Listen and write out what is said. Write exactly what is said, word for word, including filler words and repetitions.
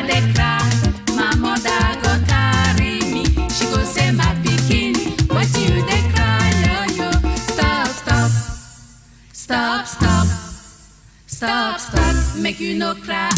dey cry, my mother go carry me. She go say, my pikin, what you dey cry, yo yo? Stop, stop, stop, stop, stop, stop, make you no cry.